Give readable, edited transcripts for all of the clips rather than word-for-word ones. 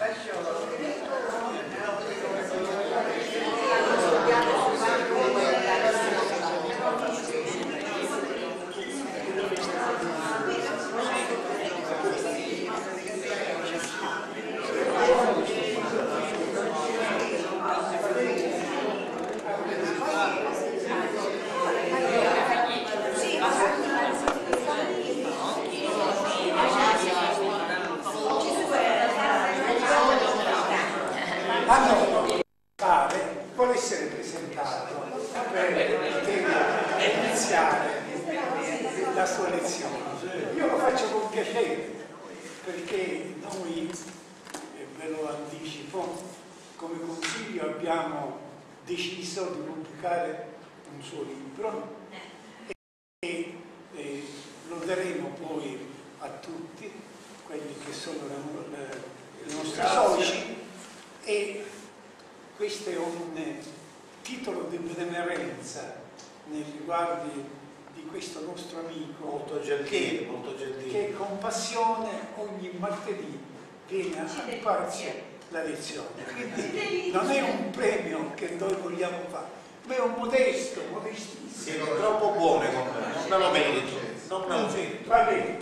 Vuole essere presentato per iniziare la sua lezione. Io lo faccio con piacere perché noi, ve lo anticipo, come consiglio abbiamo deciso di pubblicare un suo libro e lo daremo poi a tutti quelli che sono i nostri soci, e questo è un titolo di benemerenza nei riguardi di questo nostro amico molto gentile, molto gentile, che con passione ogni martedì viene a occuparsi la lezione. Quindi non è un premio che noi vogliamo fare, ma è un modestissimo. Siete troppo buone con me, non me lo merito, non me lo merito. Va bene,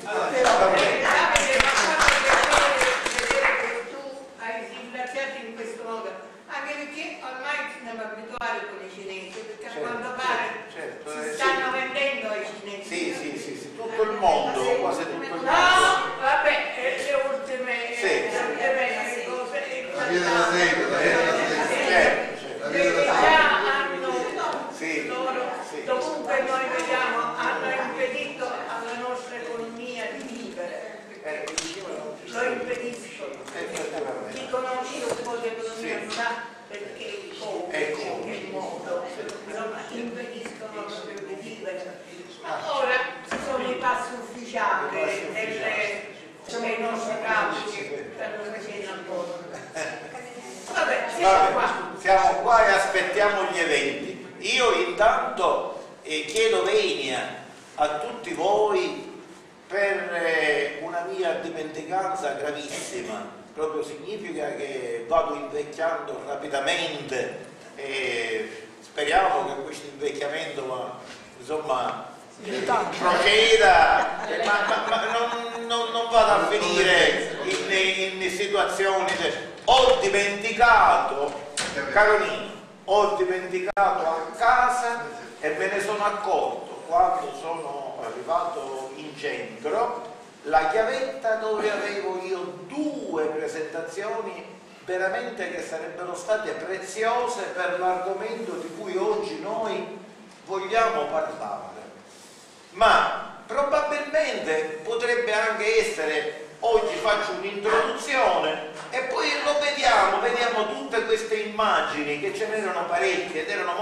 in questo modo, anche perché ormai ci siamo abituati con i cinesi, perché a quanto pare si stanno vendendo ai cinesi. Sì, tutto il mondo, quasi tutto il mondo. No, vabbè, le ultime cose. La via della seta, Perché già hanno loro, dovunque noi vediamo, hanno impedito alla nostra economia di vivere. Lo impediscono. Chi conosce un po' di economia sa perché il costo, che il modo, insomma, impediscono proprio di vivere. Ma ora ci sono i passi ufficiali dei nostri capi che stanno facendo ancora. Vabbè, Siamo qua e aspettiamo gli eventi. Io intanto chiedo venia a tutti voi per una mia dimenticanza gravissima. Proprio significa che vado invecchiando rapidamente e speriamo che questo invecchiamento insomma proceda, ma non vada a finire in situazioni. Ho dimenticato, Carolina, ho dimenticato a casa e me ne sono accorto quando sono arrivato in centro la chiavetta dove avevo io 2 presentazioni veramente che sarebbero state preziose per l'argomento di cui oggi noi vogliamo parlare. Ma probabilmente potrebbe anche essere, oggi faccio un'introduzione e poi lo vediamo tutte queste immagini, che ce n'erano parecchie ed erano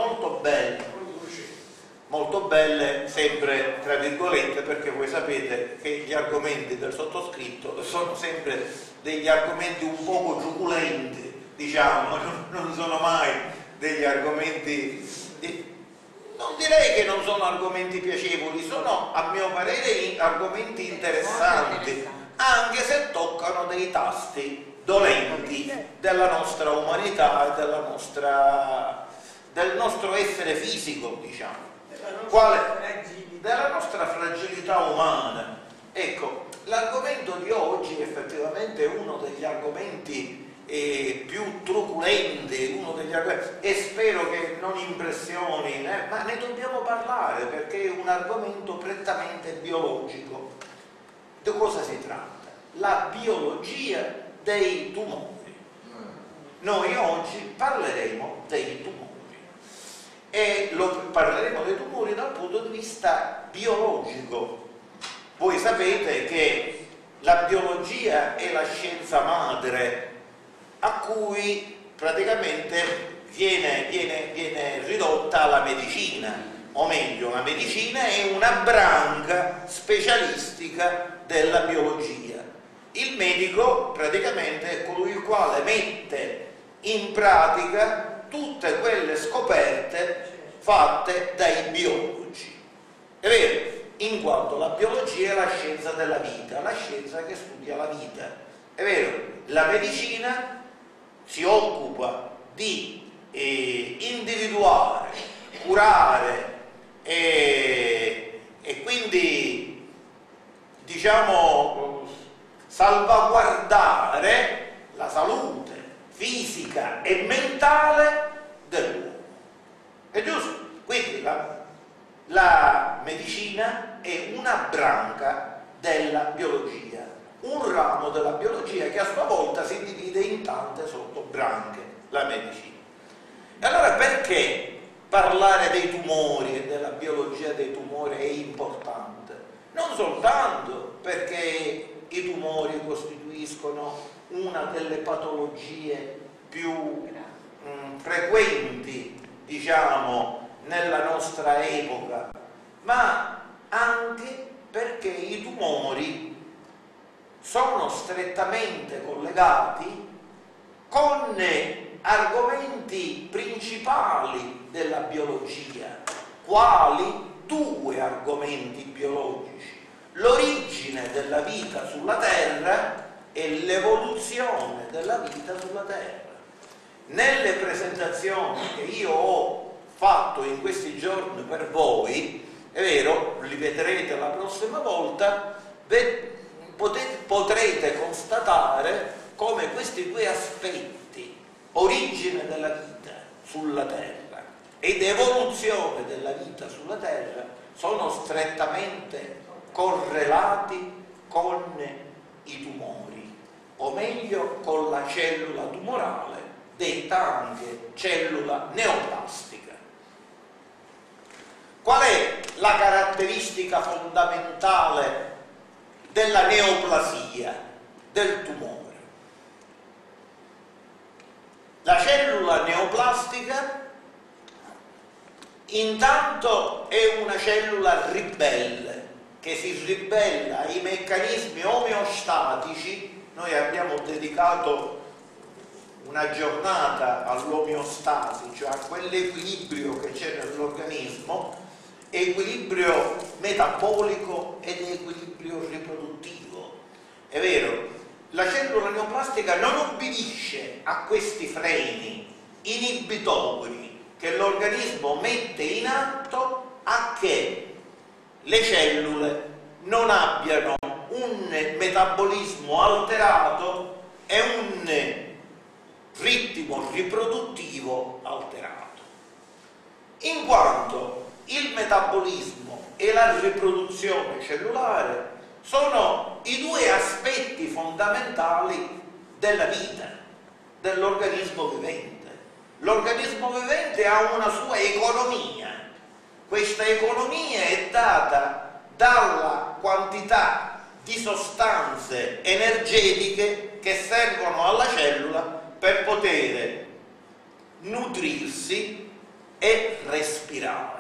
molto belle sempre tra virgolette, perché voi sapete che gli argomenti del sottoscritto sono sempre degli argomenti un poco truculenti, diciamo, non sono mai degli argomenti, non direi che non sono argomenti piacevoli, sono a mio parere argomenti interessanti, anche se toccano dei tasti dolenti della nostra umanità e del nostro essere fisico, diciamo. Della nostra fragilità umana. Ecco, l'argomento di oggi effettivamente è uno degli argomenti più truculenti, e spero che non impressioni, ma ne dobbiamo parlare perché è un argomento prettamente biologico. Di cosa si tratta? La biologia dei tumori. Noi oggi parleremo dei tumori. E parleremo dei tumori dal punto di vista biologico. Voi sapete che la biologia è la scienza madre a cui praticamente viene ridotta la medicina, o meglio, la medicina è una branca specialistica della biologia. Il medico praticamente è colui il quale mette in pratica tutte quelle scoperte fatte dai biologi. È vero, in quanto la biologia è la scienza della vita, la scienza che studia la vita. È vero, la medicina si occupa di individuare, curare e quindi, diciamo, salvaguardare la salute fisica e mentale dell'uomo. È giusto? Quindi la medicina è una branca della biologia, un ramo della biologia che a sua volta si divide in tante sottobranche, la medicina. E allora perché parlare dei tumori e della biologia dei tumori è importante? Non soltanto perché i tumori costituiscono una delle patologie più frequenti, diciamo, nella nostra epoca, ma anche perché i tumori sono strettamente collegati con argomenti principali della biologia, quali due argomenti biologici: l'origine della vita sulla Terra e l'evoluzione della vita sulla Terra. Nelle presentazioni che io ho fatto in questi giorni per voi, è vero, li vedrete la prossima volta, potrete constatare come questi due aspetti, origine della vita sulla Terra ed evoluzione della vita sulla Terra, sono strettamente correlati con i tumori, o meglio con la cellula tumorale, detta anche cellula neoplastica. Qual è la caratteristica fondamentale della neoplasia, del tumore? La cellula neoplastica intanto è una cellula ribelle che si ribella ai meccanismi omeostatici. Noi abbiamo dedicato una giornata all'omeostasi, cioè a quell'equilibrio che c'è nell'organismo, equilibrio metabolico ed equilibrio riproduttivo. È vero, la cellula neoplastica non obbedisce a questi freni inibitori che l'organismo mette in atto a che le cellule non abbiano un metabolismo alterato e un ritmo riproduttivo alterato, in quanto il metabolismo e la riproduzione cellulare sono i due aspetti fondamentali della vita dell'organismo vivente. L'organismo vivente ha una sua economia. Questa economia è data dalla quantità di sostanze energetiche che servono alla cellula per poter nutrirsi e respirare.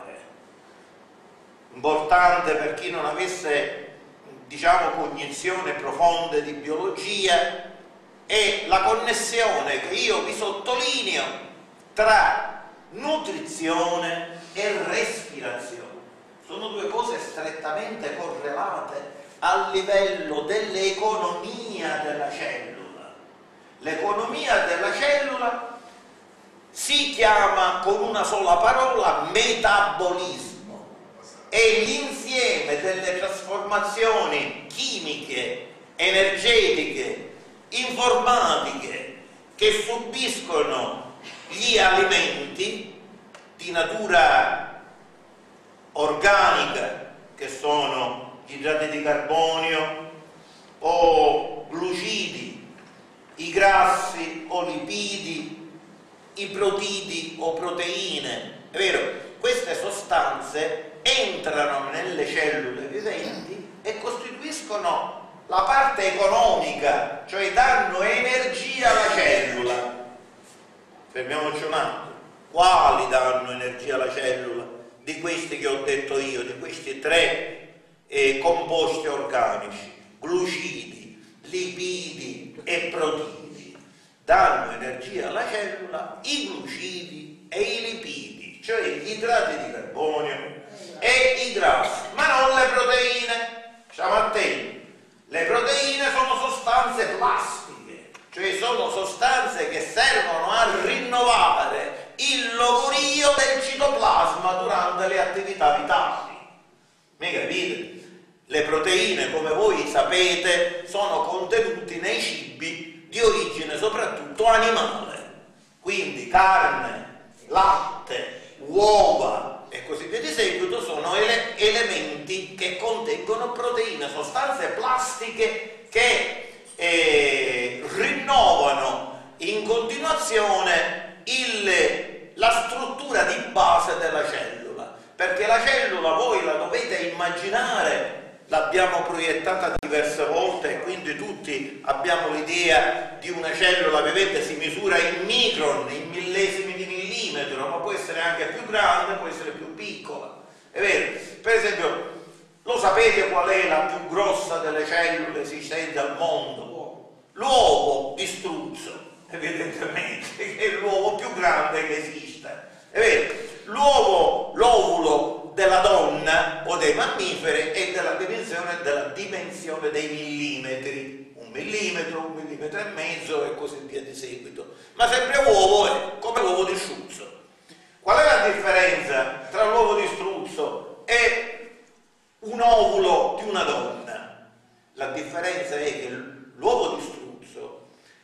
Importante per chi non avesse, diciamo, cognizione profonde di biologia è la connessione che io vi sottolineo tra nutrizione e respirazione. Sono due cose strettamente correlate a livello dell'economia della cellula. L'economia della cellula si chiama con una sola parola metabolismo. È l'insieme delle trasformazioni chimiche, energetiche, informatiche che subiscono gli alimenti di natura organica, che sono gli idrati di carbonio o glucidi, i grassi o lipidi, i protidi o proteine. È vero, queste sostanze entrano nelle cellule viventi e costituiscono la parte economica, cioè danno energia alla cellula. Fermiamoci un attimo. Quali danno energia alla cellula? Di questi che ho detto io, di questi tre composti organici, glucidi, lipidi e protidi, danno energia alla cellula i glucidi e i lipidi, cioè gli idrati di carbonio e i grassi, ma non le proteine. Stiamo attenti, le proteine sono sostanze plastiche, cioè sono sostanze che servono a rinnovare il logorio del citoplasma durante le attività vitali. Mi capite? Le proteine, come voi sapete, sono contenuti nei cibi di origine soprattutto animale, quindi carne, latte, uova e così via di seguito sono elementi che contengono proteine, sostanze plastiche che rinnovano in continuazione la struttura di base della cellula, perché la cellula voi la dovete immaginare, l'abbiamo proiettata diverse volte e quindi tutti abbiamo l'idea di una cellula, vedete, si misura in micron, in millesimi di millimetro, ma può essere anche più grande, può essere più piccola, è vero? Per esempio, lo sapete qual è la più grossa delle cellule esistenti al mondo? L'uovo di struzzo, evidentemente, che è l'uovo più grande che esiste, è vero? L'ovulo della donna o dei mammiferi è della dimensione dei millimetri, 1 millimetro, 1,5 millimetri e così via di seguito, ma sempre uovo è come l'uovo di struzzo. Qual è la differenza tra l'uovo di struzzo e un ovulo di una donna? La differenza è che l'uovo di struzzo,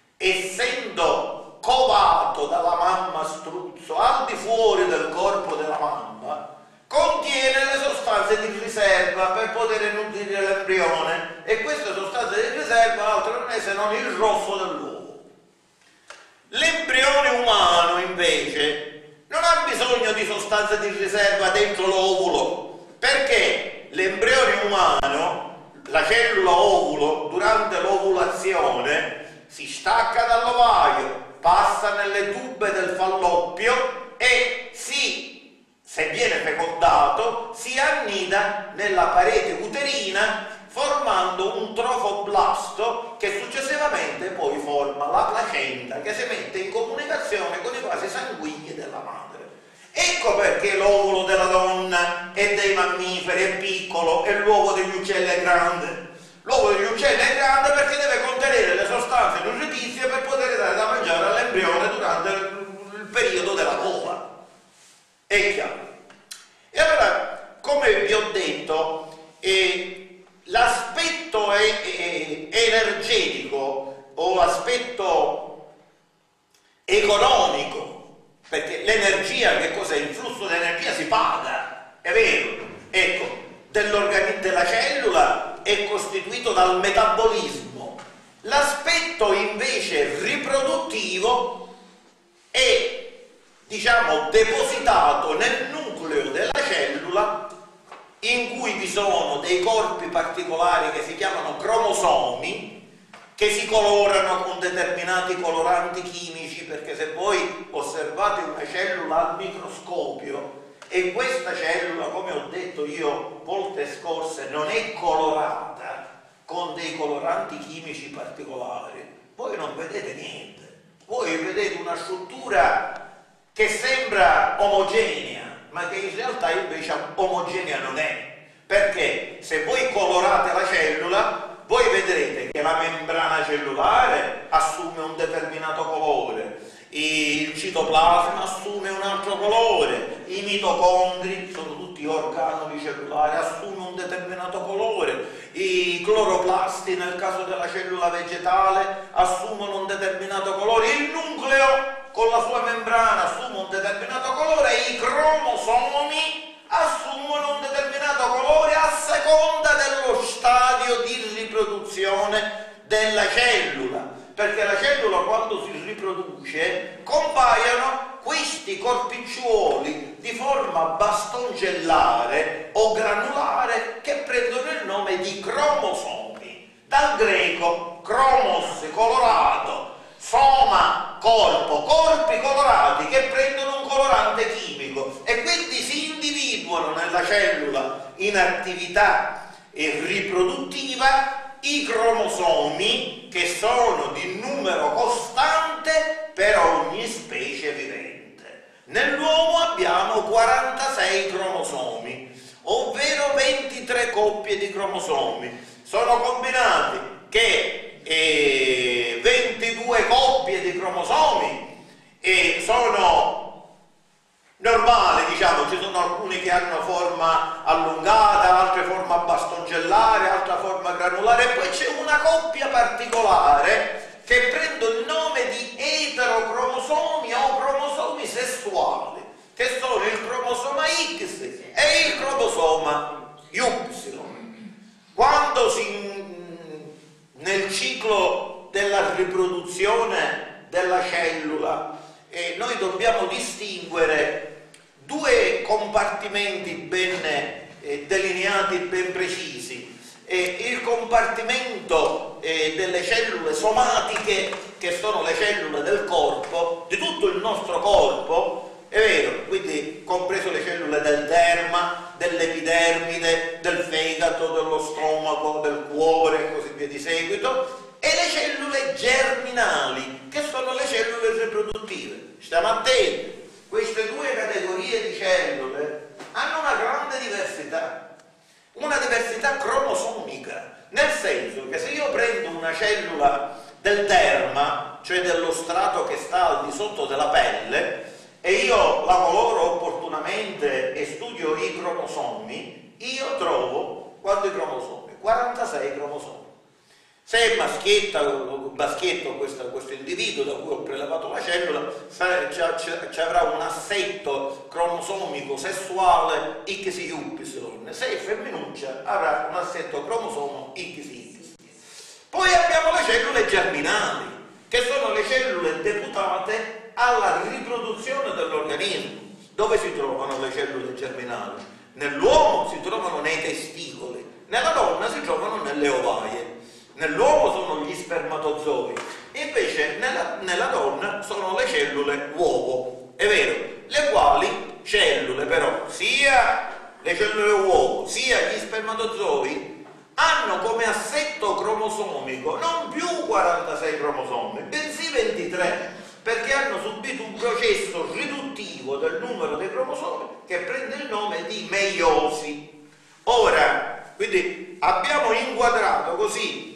essendo covato dalla mamma struzzo al di fuori del corpo della mamma, contiene le sostanze di riserva per poter nutrire l'embrione, e queste sostanze di riserva altro non è se non il rosso dell'uovo. L'embrione umano invece non ha bisogno di sostanze di riserva dentro l'ovulo, perché l'embrione umano, la cellula ovulo, durante l'ovulazione si stacca dall'ovaio, passa nelle tube del falloppio e se viene fecondato, si annida nella parete uterina formando un trofoblasto che successivamente poi forma la placenta, che si mette in comunicazione con i vasi sanguigni della madre. Ecco perché l'ovulo della donna e dei mammiferi è piccolo e l'uovo degli uccelli è grande. L'uovo degli uccelli è grande perché deve contenere le sostanze nutritizie per poter dare da mangiare all'embrione durante il periodo della cova. È chiaro? E allora, come vi ho detto, l'aspetto energetico o l'aspetto economico, perché l'energia, che cos'è? Il flusso di energia si paga, è vero? Ecco, della cellula è costituito dal metabolismo. L'aspetto invece riproduttivo è, diciamo, depositato nel nucleo della cellula, in cui vi sono dei corpi particolari che si chiamano cromosomi, che si colorano con determinati coloranti chimici, perché se voi osservate una cellula al microscopio e questa cellula, come ho detto io volte scorse, non è colorata con dei coloranti chimici particolari, voi non vedete niente, voi vedete una struttura che sembra omogenea, ma che in realtà invece omogenea non è, perché se voi colorate la cellula, voi vedrete che la membrana cellulare assume un determinato colore, il citoplasma assume un altro colore, i mitocondri, sono tutti organoli cellulari, assume un determinato colore, i cloroplasti nel caso della cellula vegetale assumono un determinato colore, il nucleo con la sua membrana assume un determinato colore e i cromosomi assumono un determinato colore a seconda dello stadio di riproduzione della cellula, perché la cellula quando si riproduce compaiono questi corpicciuoli di forma bastoncelare o granulare che prendono il nome di cromosomi, dal greco chromos, colorato, soma, corpo, corpi colorati che prendono un colorante chimico e quindi si individuano nella cellula in attività riproduttiva i cromosomi, che sono di numero costante per ogni specie vivente. Nell'uomo abbiamo 46 cromosomi, ovvero 23 coppie di cromosomi. Sono combinati che 22 due coppie di cromosomi e sono normali, diciamo, ci sono alcuni che hanno forma allungata, altre forma bastongellare, altra forma granulare, e poi c'è una coppia particolare che prende il nome di eterocromosomi o cromosomi sessuali, che sono il cromosoma X e il cromosoma Y. Quando nel ciclo della riproduzione della cellula noi dobbiamo distinguere due compartimenti ben delineati, ben precisi. Il compartimento delle cellule somatiche, che sono le cellule del corpo, di tutto il nostro corpo, è vero, quindi compreso le cellule del derma, dell'epidermide, del fegato, dello stomaco, del cuore e così via di seguito, e le cellule germinali, che sono le cellule riproduttive. Stiamo attenti, queste due categorie di cellule hanno una grande diversità, una diversità cromosomica, nel senso che se io prendo una cellula del derma, cioè dello strato che sta al di sotto della pelle, e io la coloro opportunamente e studio i cromosomi, io trovo quanti cromosomi? 46 cromosomi. Se è maschietto questo individuo da cui ho prelevato la cellula, ci avrà un assetto cromosomico sessuale XY. Se è femminuccia avrà un assetto cromosomo XY. Poi abbiamo le cellule germinali, che sono le cellule deputate alla riproduzione dell'organismo. Dove si trovano le cellule germinali? Nell'uomo si trovano nei testicoli, nella donna si trovano nelle ovaie. Nell'uomo sono gli spermatozoi, invece nella donna sono le cellule uovo, è vero, le quali cellule però, sia le cellule uovo sia gli spermatozoi, hanno come assetto cromosomico non più 46 cromosomi, bensì 23, perché hanno subito un processo riduttivo del numero dei cromosomi che prende il nome di meiosi. Ora, quindi abbiamo inquadrato così,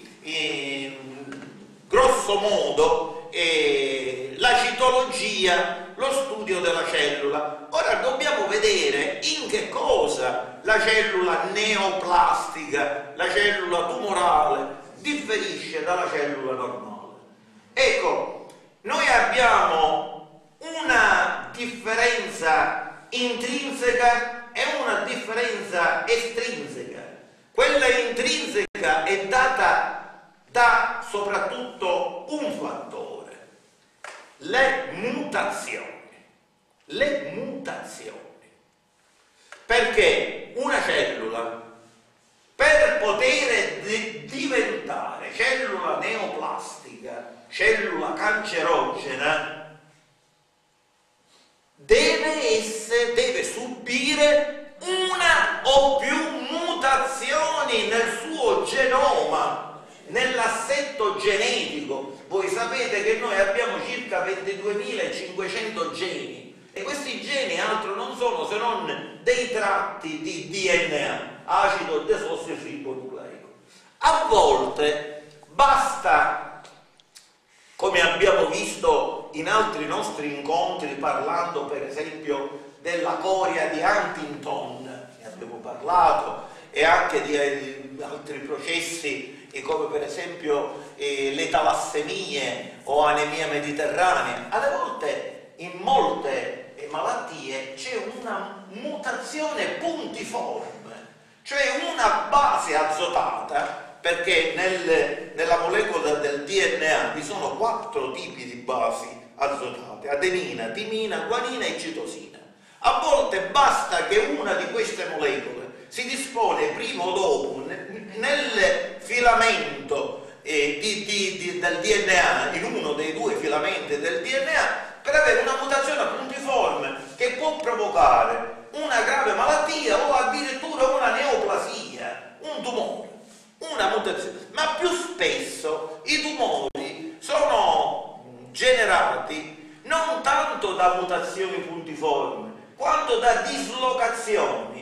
grosso modo, la citologia, lo studio della cellula. Ora dobbiamo vedere in che cosa la cellula neoplastica, la cellula tumorale, differisce dalla cellula normale. Ecco, noi abbiamo una differenza intrinseca e una differenza estrinseca. Quella intrinseca è data da soprattutto un fattore: le mutazioni. Le mutazioni. Perché una cellula, per poter diventare cellula neoplastica, cellula cancerogena, deve subire una o più mutazioni nel suo genoma, nell'assetto genetico. Voi sapete che noi abbiamo circa 22.500 geni e questi geni altro non sono se non dei tratti di DNA, acido desossiribonucleico. A volte basta, come abbiamo visto in altri nostri incontri, parlando per esempio della coria di Huntington, ne abbiamo parlato, e anche di altri processi come per esempio le talassemie o anemia mediterranea. Alle volte in molte malattie c'è una mutazione puntiforme, cioè una base azotata, perché nella molecola del DNA vi sono 4 tipi di basi azotate: adenina, timina, guanina e citosina. A volte basta che una di queste molecole si dispone prima o dopo nel filamento del DNA, in uno dei 2 filamenti del DNA, per avere una mutazione puntiforme che può provocare una grave malattia o addirittura una neoplasia, un tumore, una mutazione. Ma più spesso i tumori sono generati non tanto da mutazioni puntiformi quanto da dislocazioni,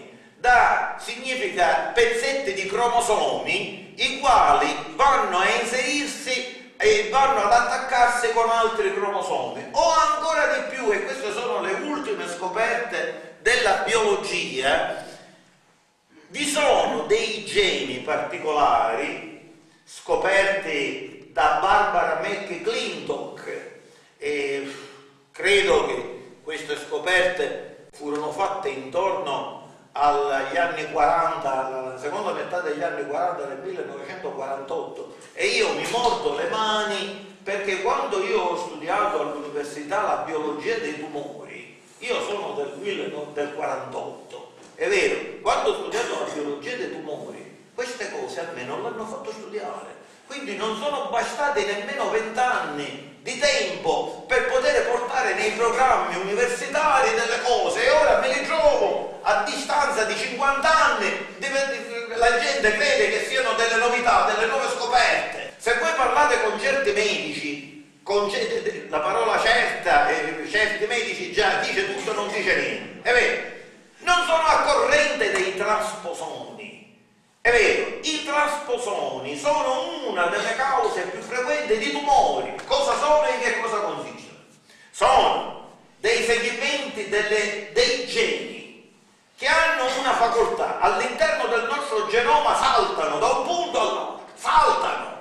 significa pezzetti di cromosomi i quali vanno a inserirsi e vanno ad attaccarsi con altri cromosomi, o ancora di più, e queste sono le ultime scoperte della biologia, vi sono dei geni particolari scoperti da Barbara McClintock, e credo che queste scoperte furono fatte intorno agli anni 40, alla seconda metà degli anni 40 del 1948, e io mi mordo le mani perché quando io ho studiato all'università la biologia dei tumori, io sono del 48, è vero, quando ho studiato la biologia dei tumori queste cose a me non l'hanno fatto studiare, quindi non sono bastati nemmeno 20 anni di tempo per poter portare nei programmi universitari delle cose, e ora me li trovo a distanza di 50 anni, la gente crede che siano delle novità, delle nuove scoperte. Se voi parlate con certi medici, la parola certa, certi medici già dice tutto, non dice niente, è vero, non sono a corrente dei trasposoni, è vero, i trasposoni sono una delle cause più frequenti di tumori. Cosa sono e in che cosa consistono? Sono dei segmenti dei geni che hanno una facoltà, all'interno del nostro genoma saltano da un punto all'altro, saltano,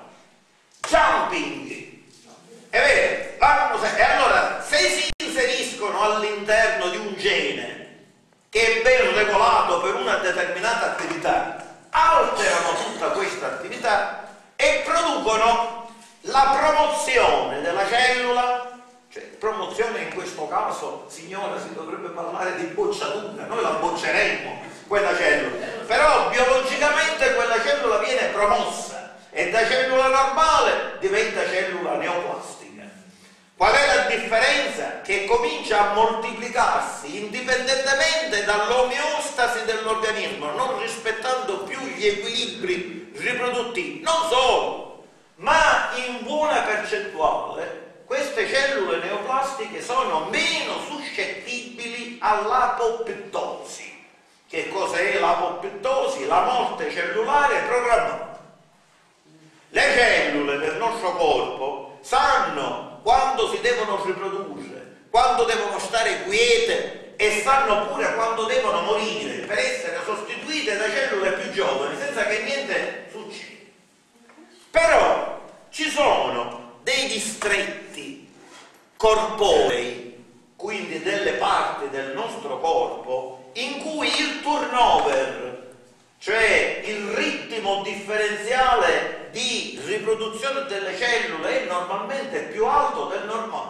jumping, è vero, e allora se si inseriscono all'interno di un gene che è ben regolato per una determinata attività, alterano tutta questa attività e producono la promozione della cellula. Cioè, promozione in questo caso, signora, si dovrebbe parlare di bocciatura, noi la bocceremmo quella cellula, però biologicamente quella cellula viene promossa e da cellula normale diventa cellula neoplastica. Qual è la differenza? Che comincia a moltiplicarsi indipendentemente dall'omeostasi dell'organismo, non rispettando più gli equilibri riproduttivi, non solo, ma in buona percentuale queste cellule neoplastiche sono meno suscettibili all'apoptosi. Che cos'è l'apoptosi? La morte cellulare programmata. Le cellule del nostro corpo sanno quando si devono riprodurre, quando devono stare quiete, e sanno pure quando devono morire per essere sostituite da cellule più giovani senza che niente succeda. Però ci sono dei distretti corporei, quindi delle parti del nostro corpo, in cui il turnover, cioè il ritmo differenziale di riproduzione delle cellule, è normalmente più alto del normale.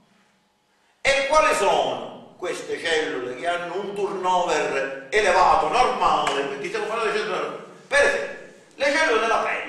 E quali sono queste cellule che hanno un turnover elevato, normale? Quindi stiamo parlando di cellule, per esempio, le cellule della pelle.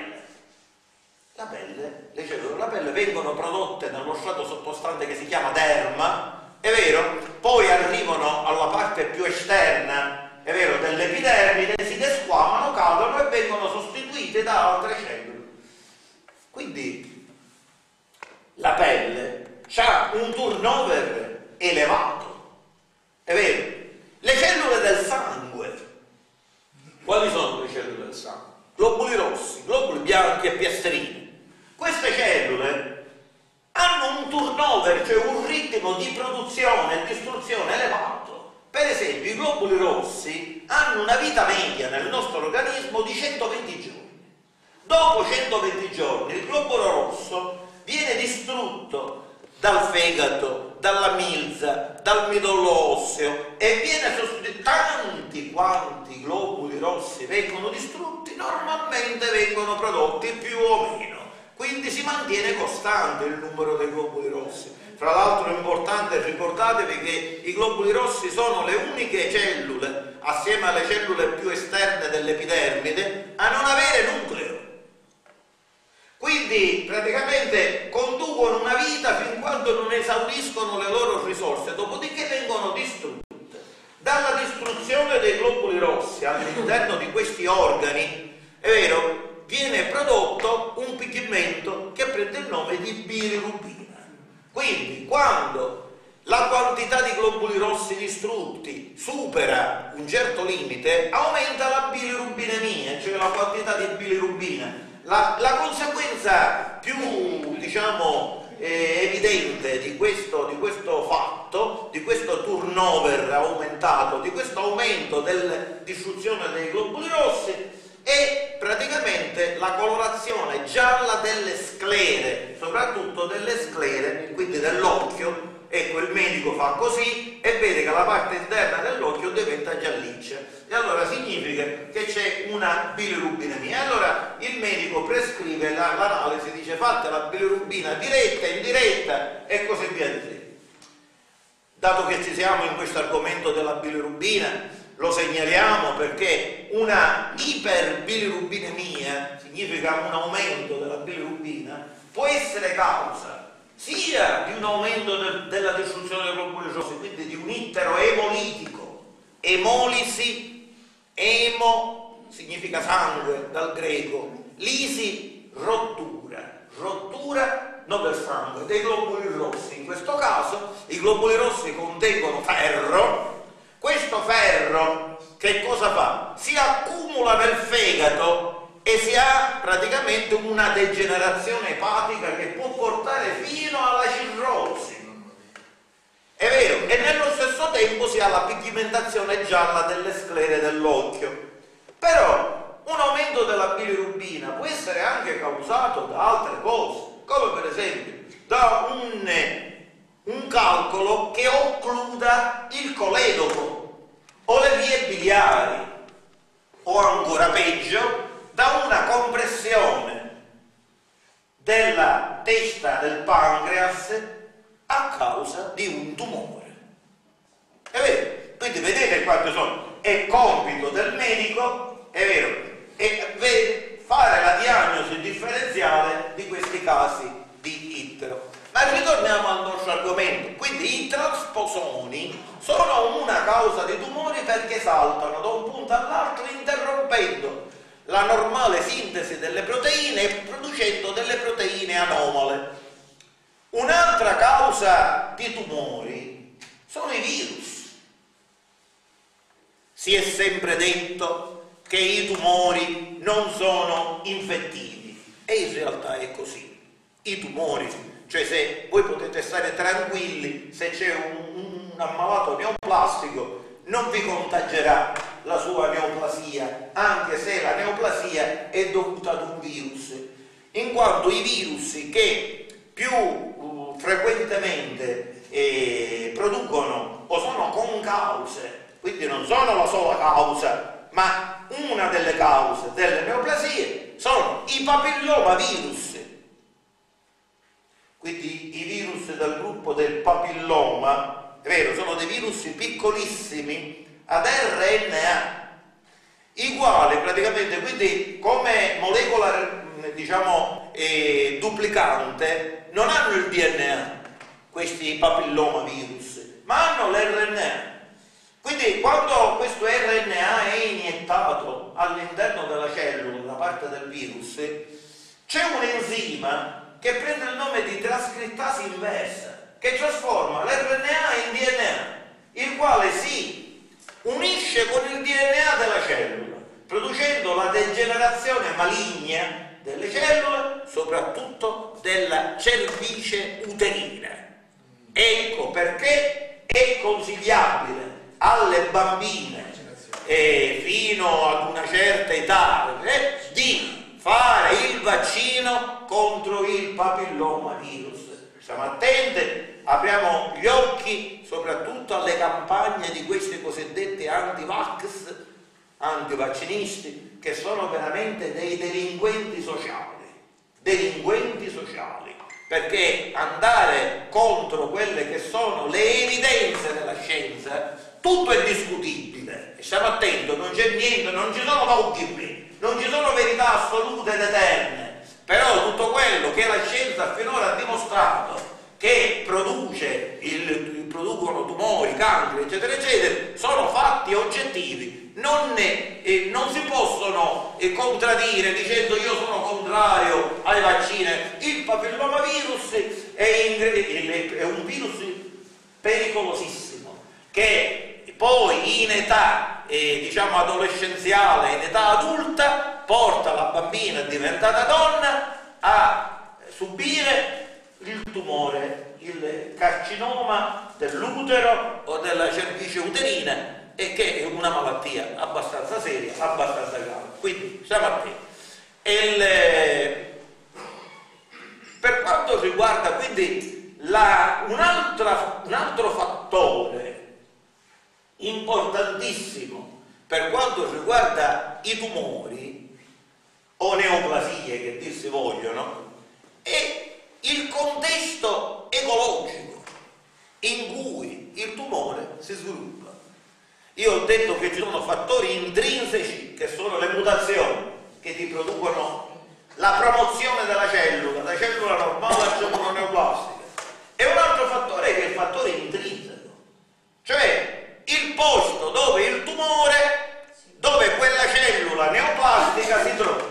Le cellule della pelle vengono prodotte nello strato sottostante che si chiama derma, è vero? Poi arrivano alla parte più esterna, è vero, dell'epidermide, si desquamano, cadono e vengono sostituite da altre cellule. Quindi la pelle ha un turnover elevato, è vero? Le cellule del sangue, quali sono le cellule del sangue? Globuli rossi, globuli bianchi e piastrini. Queste cellule hanno un turnover, cioè un ritmo di produzione e distruzione elevato. Per esempio, i globuli rossi hanno una vita media nel nostro organismo di 120 giorni. Dopo 120 giorni il globulo rosso viene distrutto dal fegato, dalla milza, dal midollo osseo e viene sostituito. Tanti quanti globuli rossi vengono distrutti, normalmente vengono prodotti più o meno. Quindi si mantiene costante il numero dei globuli rossi. Fra l'altro è importante, ricordatevi che i globuli rossi sono le uniche cellule, assieme alle cellule più esterne dell'epidermide, a non avere nucleo. Quindi praticamente conducono una vita fin quando non esauriscono le loro risorse, dopodiché vengono distrutte. Dalla distruzione dei globuli rossi all'interno di questi organi, è vero, viene prodotto un pigmento che prende il nome di bilirubina. Quindi quando la quantità di globuli rossi distrutti supera un certo limite, aumenta la bilirubinemia, cioè la quantità di bilirubina. La conseguenza più, diciamo, evidente di questo fatto, di questo turnover aumentato, di questo aumento della distruzione dei globuli rossi, è praticamente la colorazione gialla delle sclere, soprattutto delle sclere, quindi dell'occhio. Ecco, il medico fa così e vede che la parte interna dell'occhio diventa gialliccia, e allora significa che c'è una bilirubinemia. Allora il medico prescrive l'analisi, dice fate la bilirubina diretta, indiretta e così via di seguito. Dato che ci siamo in questo argomento della bilirubina, lo segnaliamo perché una iperbilirubinemia, significa un aumento della bilirubina, può essere causa sia di un aumento della distruzione dei globuli rossi, quindi di un ittero emolitico. Emolisi, emo significa sangue dal greco, lisi rottura, rottura non del sangue, dei globuli rossi. In questo caso i globuli rossi contengono ferro. Questo ferro che cosa fa? Si accumula nel fegato e si ha praticamente una degenerazione epatica che può portare fino alla cirrosi. È vero, e nello stesso tempo si ha la pigmentazione gialla delle sclere dell'occhio. Però un aumento della bilirubina può essere anche causato da altre cose, come per esempio da un calcolo che occluda il coledoco o le vie biliari, o ancora peggio da una compressione della testa del pancreas a causa di un tumore. È vero? Quindi vedete quanto sono. È compito del medico, è vero, è fare la diagnosi differenziale di questi casi di ittero. Ma ritorniamo al nostro argomento. Quindi i trasposoni sono una causa di tumori perché saltano da un punto all'altro interrompendo la normale sintesi delle proteine e producendo delle proteine anomale. Un'altra causa di tumori sono i virus. Si è sempre detto che i tumori non sono infettivi e in realtà è così. I tumori, cioè se voi potete stare tranquilli, se c'è un ammalato neoplastico non vi contagierà la sua neoplasia, anche se la neoplasia è dovuta ad un virus, in quanto i virus che più frequentemente producono o sono concause, quindi non sono la sola causa, ma una delle cause delle neoplasie, sono i papillomavirus. Quindi i virus del gruppo del papilloma, è vero, sono dei virus piccolissimi ad RNA, i quali praticamente, quindi come molecola, diciamo, duplicante, non hanno il DNA, questi papillomavirus, ma hanno l'RNA. Quindi quando questo RNA è iniettato all'interno della cellula da parte del virus, c'è un enzima che prende il nome di trascrittasi inversa, che trasforma l'RNA in DNA, il quale si unisce con il DNA della cellula, producendo la degenerazione maligna delle cellule, soprattutto della cervice uterina. Ecco perché è consigliabile alle bambine fino ad una certa età di fare il vaccino contro il papillomavirus. Stiamo attenti, apriamo gli occhi soprattutto alle campagne di questi cosiddetti anti-vax, antivaccinisti, che sono veramente dei delinquenti sociali, perché andare contro quelle che sono le evidenze della scienza, tutto è discutibile, stiamo attenti, non c'è niente, non ci sono dogmi, non ci sono verità assolute ed eterne. Però tutto quello che la scienza finora ha dimostrato che producono tumori, cancri, eccetera, eccetera, sono fatti oggettivi. Non si possono contraddire dicendo io sono contrario ai vaccini. Il papillomavirus è un virus pericolosissimo che poi in età diciamo adolescenziale, in età adulta, porta la bambina diventata donna a subire il tumore, il carcinoma dell'utero o della cervice uterina, e che è una malattia abbastanza seria, abbastanza grave. Quindi stiamo attenti. Per quanto riguarda quindi un altro fattore importantissimo per quanto riguarda i tumori o neoplasie che dir si vogliono, è il contesto ecologico in cui il tumore si sviluppa. Io ho detto che ci sono fattori intrinseci, che sono le mutazioni che ti producono la promozione della cellula, da cellula normale a cellula neoplastica. E un altro fattore che è il fattore intrinseco, cioè il posto dove il tumore, dove quella cellula neoplastica si trova.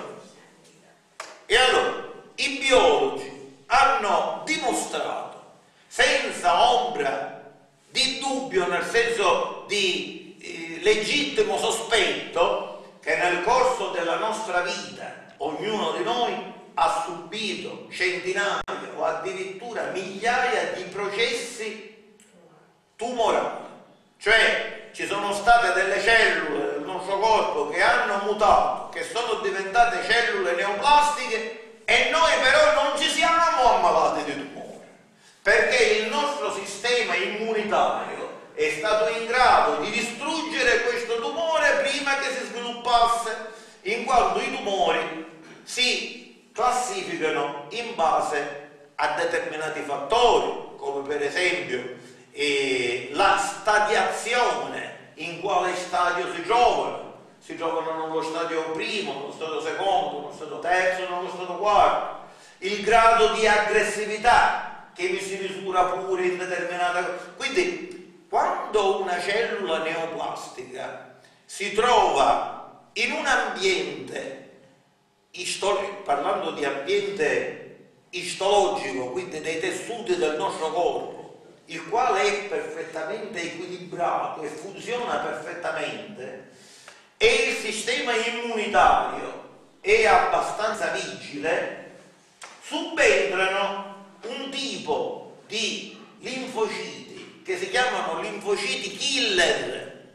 E allora i biologi hanno dimostrato senza ombra di dubbio, nel senso di legittimo sospetto, che nel corso della nostra vita ognuno di noi ha subito centinaia o addirittura migliaia di processi tumorali, cioè ci sono state delle cellule del nostro corpo che hanno mutato, che sono diventate cellule neoplastiche, e noi però non ci siamo ammalati di tumore, perché il nostro sistema immunitario è stato in grado di distruggere questo tumore prima che si sviluppasse, in quanto i tumori si classificano in base a determinati fattori, come per esempio la stadiazione, in quale stadio si trovano. Si trovano nello stadio primo, nello stadio secondo, nello stadio terzo, nello stadio quarto. Il grado di aggressività che vi si misura pure in determinata... Quindi, quando una cellula neoplastica si trova in un ambiente, parlando di ambiente istologico, quindi dei tessuti del nostro corpo, il quale è perfettamente equilibrato e funziona perfettamente, e il sistema immunitario è abbastanza vigile, subentrano un tipo di linfociti che si chiamano linfociti killer,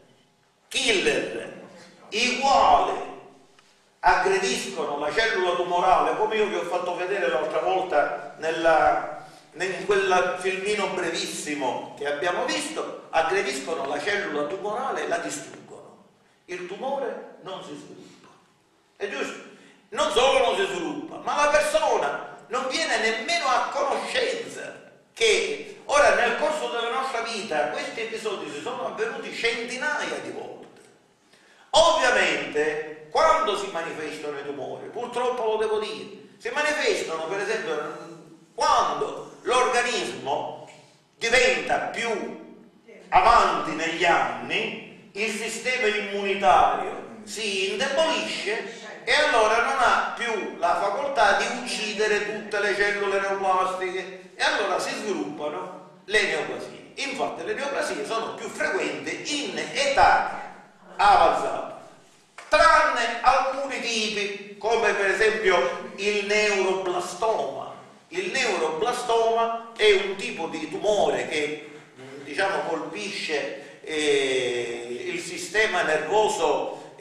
i quali aggrediscono la cellula tumorale, come io vi ho fatto vedere l'altra volta in quel filmino brevissimo che abbiamo visto. Aggrediscono la cellula tumorale e la distruggono. Il tumore non si sviluppa, è giusto? Non solo non si sviluppa, ma la persona non viene nemmeno a conoscenza che ora nel corso della nostra vita questi episodi si sono avvenuti centinaia di volte. Ovviamente quando si manifestano i tumori, purtroppo lo devo dire, si manifestano per esempio quando l'organismo diventa più avanti negli anni, il sistema immunitario si indebolisce e allora non ha più la facoltà di uccidere tutte le cellule neoplastiche, e allora si sviluppano le neoplasie. Infatti le neoplasie sono più frequenti in età avanzata, tranne alcuni tipi, come per esempio il neuroblastoma. Il neuroblastoma è un tipo di tumore che diciamo colpisce il sistema nervoso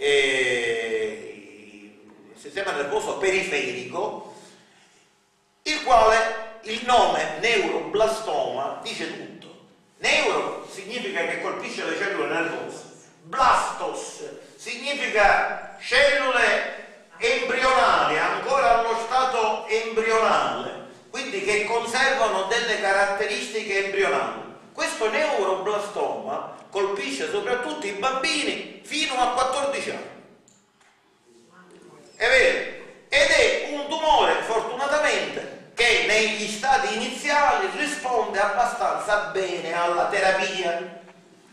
periferico, il quale il nome neuroblastoma dice tutto. Neuro significa che colpisce le cellule nervose, blastos significa cellule embrionali, ancora allo stato embrionale, quindi che conservano delle caratteristiche embrionali. Questo neuroblastoma colpisce soprattutto i bambini fino a 14 anni. È vero? Ed è un tumore, fortunatamente, che negli stadi iniziali risponde abbastanza bene alla terapia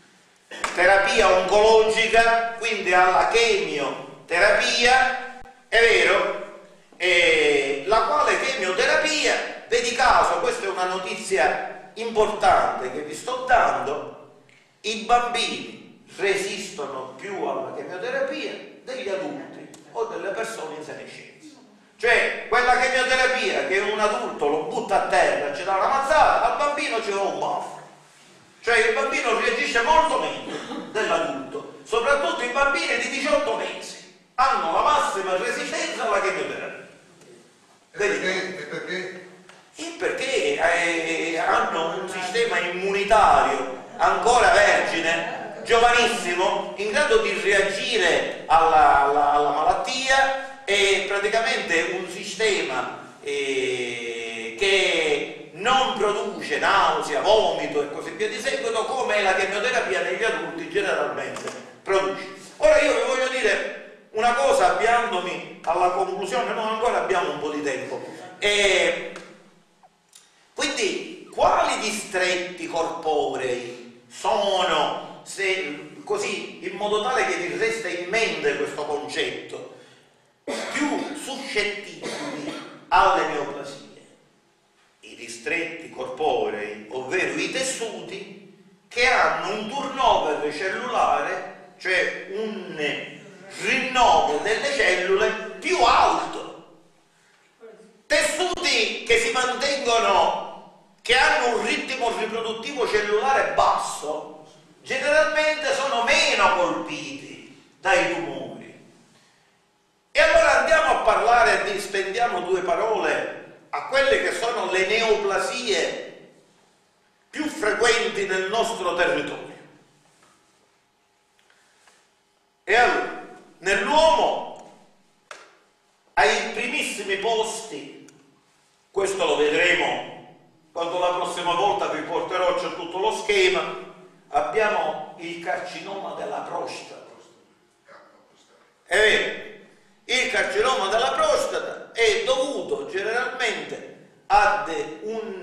oncologica, quindi alla chemioterapia, è vero? La quale chemioterapia, vedi caso, questa è una notizia importante che vi sto dando, i bambini resistono più alla chemioterapia degli adulti o delle persone in senescenza. Cioè, quella chemioterapia che un adulto lo butta a terra, ci dà una mazzata, al bambino ci va un baffo. Cioè il bambino reagisce molto meglio dell'adulto, soprattutto i bambini di 18 mesi hanno la massima resistenza alla chemioterapia. Perché? Perché hanno un sistema immunitario ancora vergine, giovanissimo, in grado di reagire alla malattia, e praticamente un sistema che non produce nausea, vomito e così via di seguito, come la chemioterapia negli adulti generalmente produce. Ora io vi voglio dire una cosa avviandomi alla conclusione, noi ancora abbiamo un po' di tempo. Quindi quali distretti corporei sono, così in modo tale che vi resta in mente questo concetto, più suscettibili alle neoplasie? I distretti corporei, ovvero i tessuti che hanno un turnover cellulare, cioè un rinnovo delle cellule più alto. Tessuti che si mantengono, che hanno un ritmo riproduttivo cellulare basso, generalmente sono meno colpiti dai tumori. E allora andiamo a parlare, spendiamo due parole a quelle che sono le neoplasie più frequenti nel nostro territorio. E allora, nell'uomo, ai primissimi posti, questo lo vedremo quando la prossima volta vi porterò, c'è tutto lo schema, abbiamo il carcinoma della prostata. È vero? Il carcinoma della prostata è dovuto generalmente ad un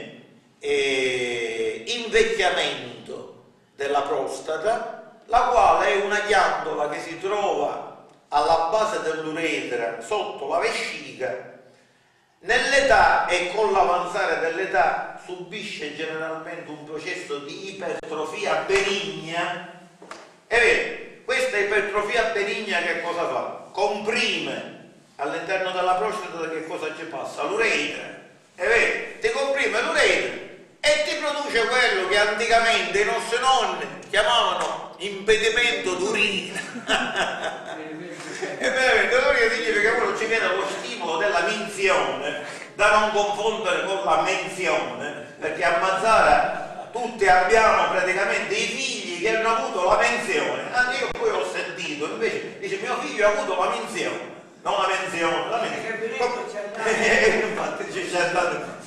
invecchiamento della prostata, la quale è una ghiandola che si trova alla base dell'uretra, sotto la vescica. Nell'età e con l'avanzare dell'età subisce generalmente un processo di ipertrofia benigna. È vero? Questa ipertrofia benigna che cosa fa? Comprime all'interno della prostata, che cosa ci passa? L'uretra, è vero? Ti comprime l'uretra e ti produce quello che anticamente i nostri nonni chiamavano impedimento d'urina. È vero, che significa che uno ci viene lo stimolo della minzione, da non confondere con la menzione, perché a Mazzara tutti abbiamo praticamente i figli che hanno avuto la menzione. Io poi ho sentito, invece, dice mio figlio ha avuto la menzione, non la menzione, la menzione. Infatti c'è andato.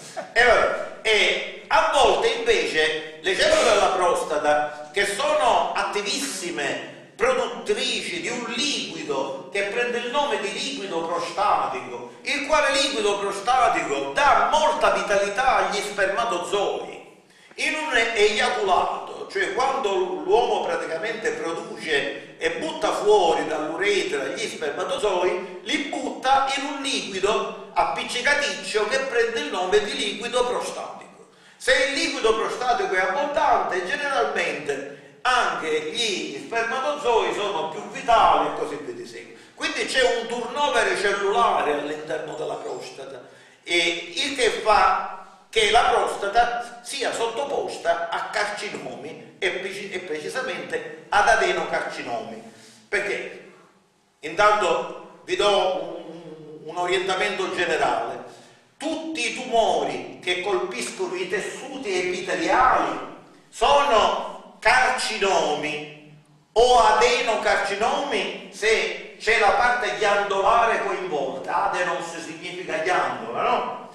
E a volte invece le cellule della prostata, che sono attivissime produttrici di un liquido che prende il nome di liquido prostatico, il quale liquido prostatico dà molta vitalità agli spermatozoi. In un eiaculato, cioè quando l'uomo praticamente produce e butta fuori dall'uretra gli spermatozoi, li butta in un liquido appiccicaticcio che prende il nome di liquido prostatico. Se il liquido prostatico è abbondante, generalmente anche gli spermatozoi sono più vitali e così via di seguito. Quindi c'è un turnover cellulare all'interno della prostata, il che fa che la prostata sia sottoposta a carcinomi e precisamente ad adenocarcinomi. Perché? Intanto vi do un orientamento generale. Tutti i tumori che colpiscono i tessuti epiteliali sono carcinomi o adenocarcinomi se c'è la parte ghiandolare coinvolta. Adenos significa ghiandola, no?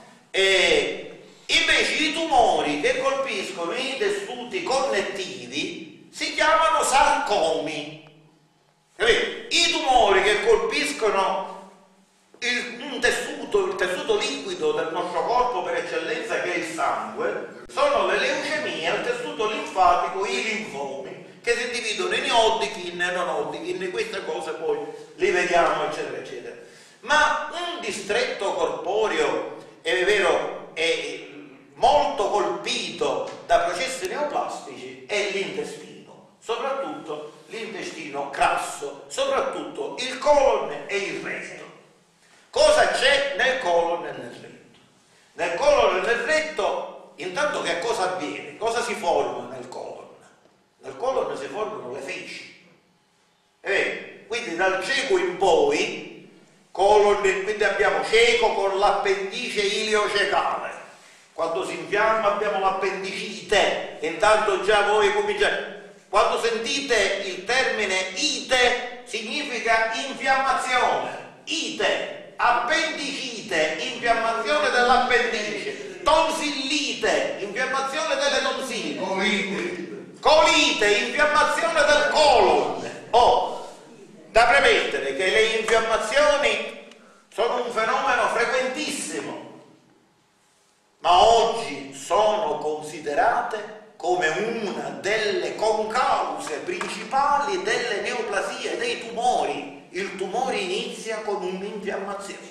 Invece i tumori che colpiscono i tessuti connettivi si chiamano sarcomi. I tumori che colpiscono il tessuto liquido del nostro corpo per eccellenza, che è il sangue, sono le leucemie, il tessuto linfatico, i linfomi, che si dividono in Hodgkin e non Hodgkin, queste cose poi li vediamo, eccetera, eccetera. Ma un distretto corporeo, è vero, è molto colpito da processi neoplastici, è l'intestino, soprattutto l'intestino grasso, soprattutto il colon e il resto. Cosa c'è nel colon e nel retto? Nel colon e nel retto, intanto che cosa avviene? Cosa si forma nel colon? Nel colon si formano le feci. Quindi dal cieco in poi, colon, quindi abbiamo cieco con l'appendice iliocecale. Quando si infiamma abbiamo l'appendicite. Intanto già voi cominciate. Quando sentite il termine ite, significa infiammazione. Ite, appendicite, infiammazione dell'appendice. Tonsillite, infiammazione delle tonsille. Colite, infiammazione del colon. Da premettere che le infiammazioni sono un fenomeno frequentissimo, ma oggi sono considerate come una delle concause principali delle neoplasie, dei tumori. Il tumore inizia con un'infiammazione.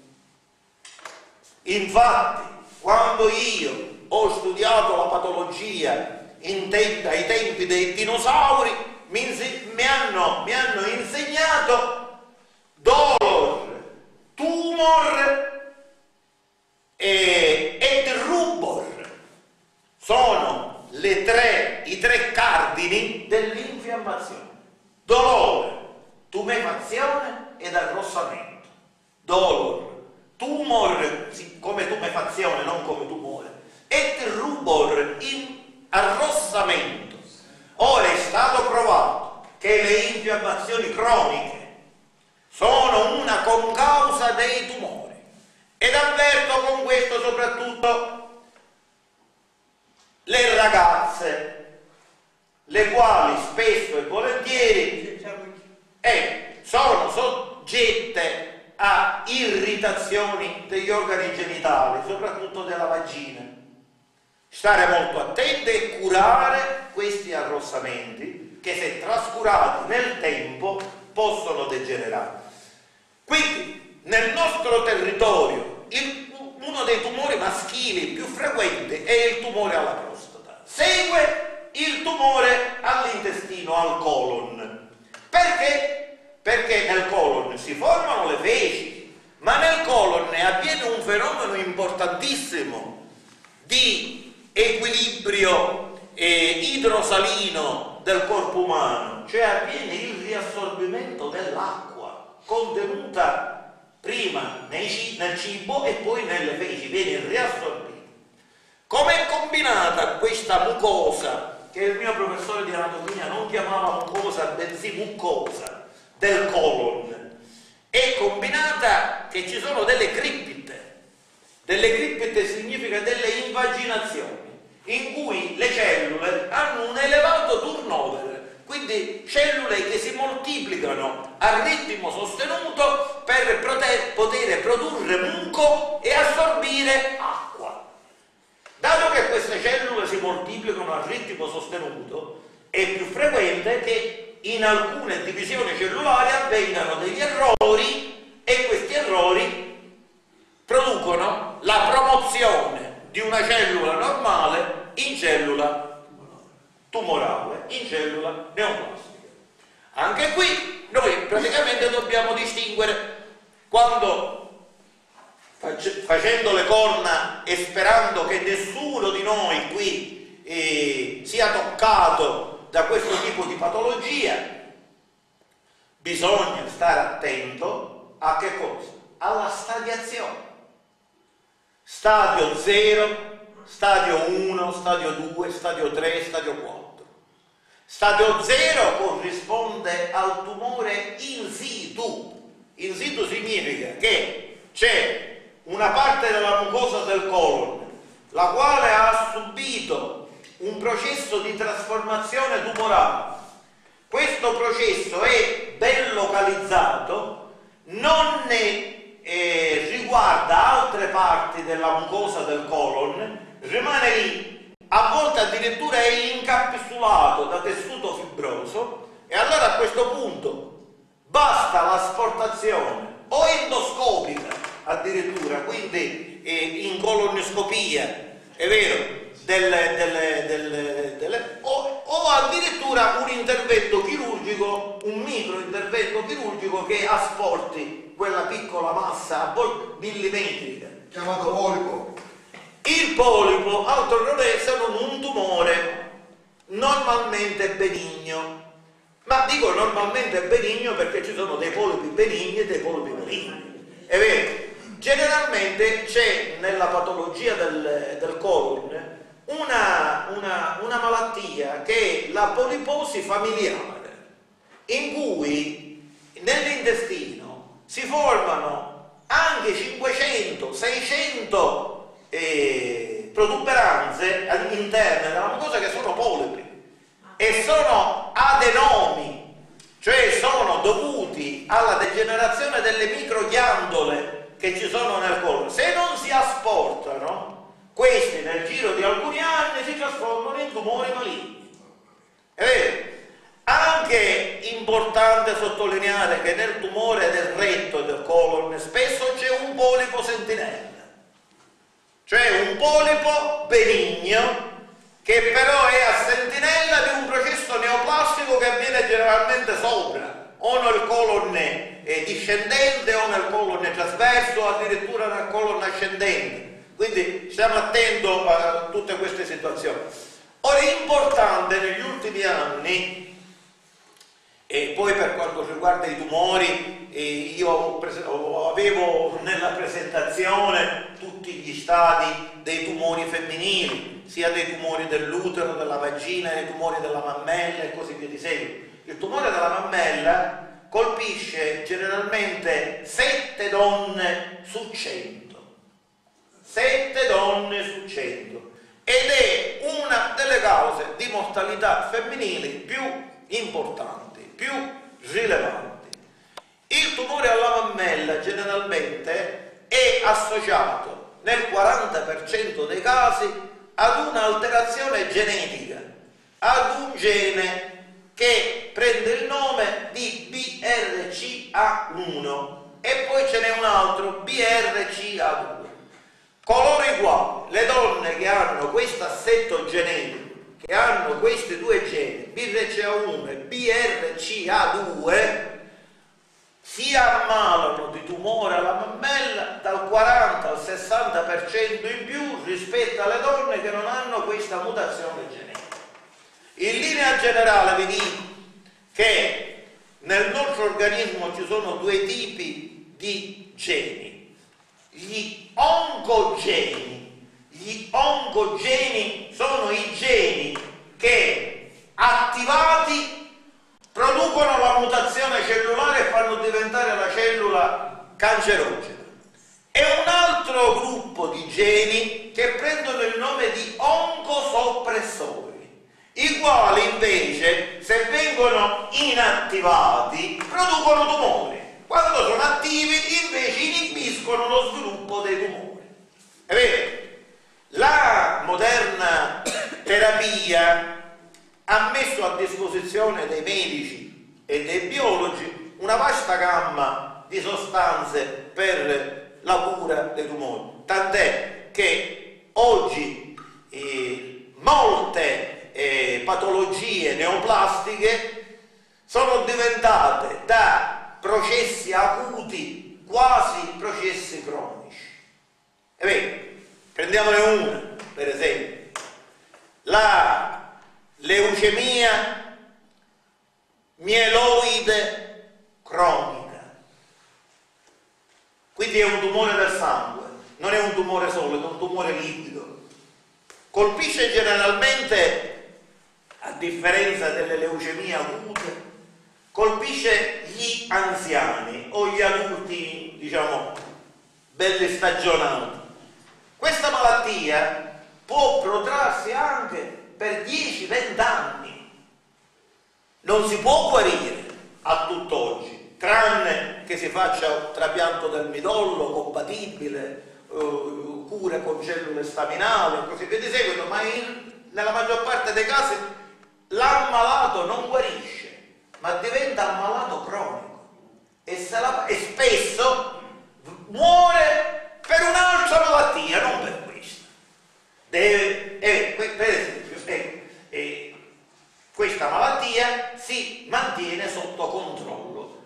Infatti, quando io ho studiato la patologia ai tempi dei dinosauri, mi hanno insegnato dolor, tumor ed rubor. Sono i tre cardini dell'infiammazione: dolore, tumefazione ed arrossamento. Dolor, tumor come tumefazione, non come tumore, et rubor, arrossamento. Ora è stato provato che le infiammazioni croniche sono una concausa dei tumori, ed avverto con questo soprattutto le ragazze, le quali spesso e volentieri sono soggette a irritazioni degli organi genitali, soprattutto della vagina. Stare molto attenti e curare questi arrossamenti che, se trascurati nel tempo, possono degenerare. Quindi nel nostro territorio uno dei tumori maschili più frequenti è il tumore alla prostata, segue il tumore all'intestino, al colon. Perché? Perché nel colon si formano le feci, ma nel colon avviene un fenomeno importantissimo di equilibrio idrosalino del corpo umano, cioè avviene il riassorbimento dell'acqua contenuta prima nel cibo e poi nelle feci, viene riassorbita. Com'è combinata questa mucosa, che il mio professore di anatomia non chiamava mucosa, bensì mucosa del colon? È combinata che ci sono delle crippite. Delle crippite significa delle invaginazioni, in cui le cellule hanno un elevato turnover, quindi cellule che si moltiplicano a ritmo sostenuto per poter produrre muco e assorbire acqua. Dato che queste cellule si moltiplicano a ritmo sostenuto, è più frequente che in alcune divisioni cellulari avvengano degli errori, e questi errori producono la promozione di una cellula normale in cellula tumorale, in cellula neoplastica. Anche qui noi praticamente dobbiamo distinguere quando, facendo le corna e sperando che nessuno di noi qui sia toccato da questo tipo di patologia, bisogna stare attento a che cosa? Alla stadiazione. Stadio 0, stadio 1, stadio 2, stadio 3, stadio 4. Stadio 0 corrisponde al tumore in situ. In situ significa che c'è una parte della mucosa del colon la quale ha subito un processo di trasformazione tumorale. Questo processo è ben localizzato, non ne riguarda altre parti della mucosa del colon, rimane lì, a volte addirittura è incapsulato da tessuto fibroso, e allora a questo punto basta l'asportazione o endoscopica addirittura, quindi in colonoscopia, è vero, o addirittura un intervento chirurgico, un micro intervento chirurgico che asporti quella piccola massa a volte millimetrica, chiamato polipo. Il polipo altro non è se non un tumore normalmente benigno, ma dico normalmente benigno perché ci sono dei polipi benigni e dei polipi maligni, è vero. Generalmente c'è nella patologia del colon una malattia che è la poliposi familiare, in cui nell'intestino si formano anche 500, 600 protuberanze interne della mucosa che sono polipi e sono adenomi, cioè sono dovuti alla degenerazione delle microghiandole che ci sono nel colon. Se non si asportano, questi nel giro di alcuni anni si trasformano in tumori maligni. È vero? Anche importante sottolineare che nel tumore del retto e del colon spesso c'è un polipo sentinella, cioè un polipo benigno che però è a sentinella di un processo neoplastico che avviene generalmente sopra, o nel colon discendente o nel colon trasverso o addirittura nel colon ascendente. Quindi stiamo attenti a tutte queste situazioni. Ora è importante negli ultimi anni, e poi per quanto riguarda i tumori, io avevo nella presentazione tutti gli stadi dei tumori femminili, sia dei tumori dell'utero, della vagina, dei tumori della mammella e così via di seguito. Il tumore della mammella colpisce generalmente 7 donne su 100. 7 donne su 100 ed è una delle cause di mortalità femminili più importanti, più rilevanti. Il tumore alla mammella generalmente è associato nel 40% dei casi ad un'alterazione genetica, ad un gene che prende il nome di BRCA1 e poi ce n'è un altro, BRCA2. Coloro i quali, le donne che hanno questo assetto genetico, che hanno questi due geni, BRCA1 e BRCA2, si ammalano di tumore alla mammella dal 40 al 60% in più rispetto alle donne che non hanno questa mutazione genetica. In linea generale vi dico che nel nostro organismo ci sono 2 tipi di geni: gli oncogeni. Gli oncogeni sono i geni che attivati producono la mutazione cellulare e fanno diventare la cellula cancerogena. E un altro gruppo di geni che prendono il nome di oncosoppressori, i quali invece, se vengono inattivati, producono tumori. Quando sono attivi invece inibiscono lo sviluppo dei tumori. È vero? La moderna terapia ha messo a disposizione dei medici e dei biologi una vasta gamma di sostanze per la cura dei tumori, tant'è che oggi molte patologie neoplastiche sono diventate da processi acuti quasi processi cronici. È vero? Prendiamone una, per esempio, la leucemia mieloide cronica. Quindi è un tumore del sangue, non è un tumore solido, è un tumore liquido. Colpisce generalmente, a differenza delle leucemie acute, colpisce gli anziani o gli adulti, diciamo, belli stagionati. Questa malattia può protrarsi anche per 10-20 anni. Non si può guarire a tutt'oggi, tranne che si faccia un trapianto del midollo compatibile, cure con cellule staminali e così via di seguito, ma nella maggior parte dei casi l'ammalato non guarisce, ma diventa ammalato cronico e spesso muore per un'altra malattia, non per questa. Per esempio, questa malattia si mantiene sotto controllo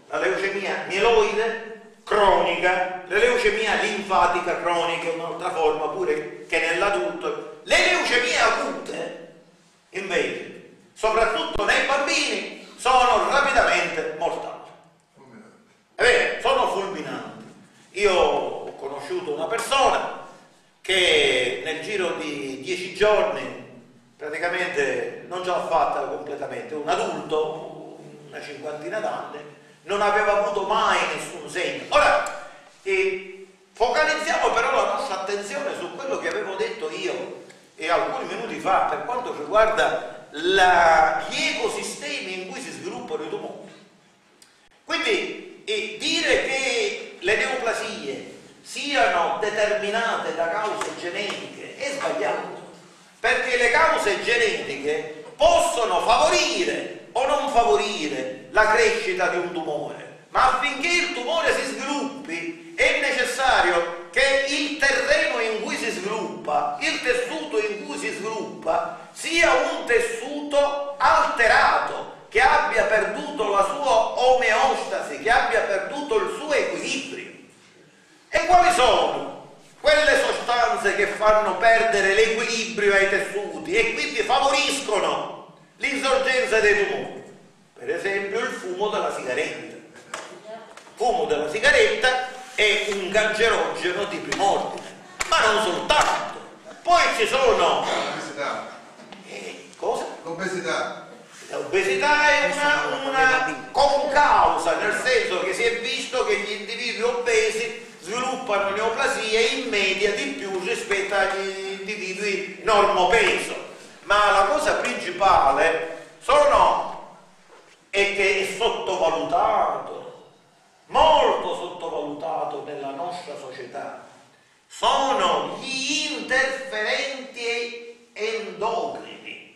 la leucemia mieloide cronica, la leucemia linfatica cronica, un'altra forma pure che nell'adulto. Le leucemie acute, invece, soprattutto nei bambini, sono rapidamente mortali. È vero, sono fulminanti. Io ho conosciuto una persona che nel giro di 10 giorni praticamente non ce l'ha fatta completamente, un adulto, una cinquantina d'anni, non aveva avuto mai nessun segno. Ora, focalizziamo però la nostra attenzione su quello che avevo detto io alcuni minuti fa per quanto riguarda gli ecosistemi in cui si sviluppano i tumori. Quindi dire che le neoplasie siano determinate da cause genetiche è sbagliato, perché le cause genetiche possono favorire o non favorire la crescita di un tumore, ma affinché il tumore si sviluppi è necessario che il terreno in cui si sviluppa, il tessuto in cui si sviluppa, sia un tessuto alterato, che abbia perduto la sua omeostasi, che abbia perduto il suo equilibrio. E quali sono quelle sostanze che fanno perdere l'equilibrio ai tessuti e quindi favoriscono l'insorgenza dei tumori? Per esempio il fumo della sigaretta. Il fumo della sigaretta è un cancerogeno di prim'ordine, ma non soltanto. Poi ci sono... Cosa? L'obesità. L'obesità è una concausa, nel senso che si è visto che gli individui obesi sviluppano neoplasie in media di più rispetto agli individui normopeso. Ma la cosa principale è che è sottovalutato, molto sottovalutato nella nostra società, sono gli interferenti endocrini.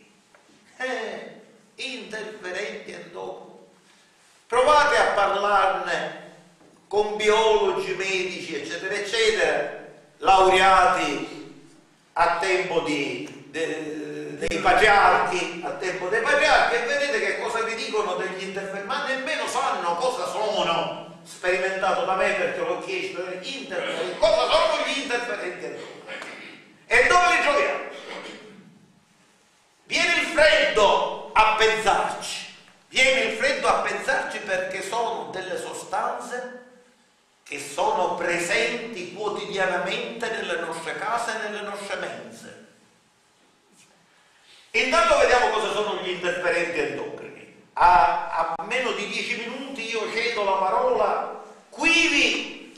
Interferenti endocrini. Provate a parlarne con biologi, medici, eccetera, eccetera, laureati a tempo dei patriarchi, e vedete che cosa vi dicono degli interferenti, ma nemmeno sanno cosa sono, sperimentato da me perché l'ho chiesto, interferenti, cosa sono gli interferenti endocrini e dove li troviamo? Viene il freddo a pensarci, perché sono delle sostanze che sono presenti quotidianamente nelle nostre case e nelle nostre mense. Intanto vediamo cosa sono gli interferenti endocrini. A meno di 10 minuti io cedo la parola quivi.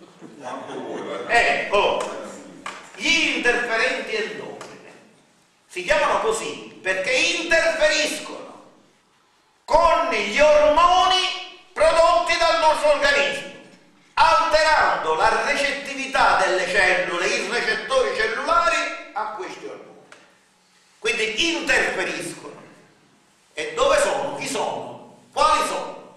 Gli interferenti endocrini si chiamano così perché interferiscono con gli ormoni prodotti dal nostro organismo, alterando la recettività delle cellule, i recettori cellulari a questi ormoni. Quindi interferiscono. E dove sono? Chi sono? Quali sono?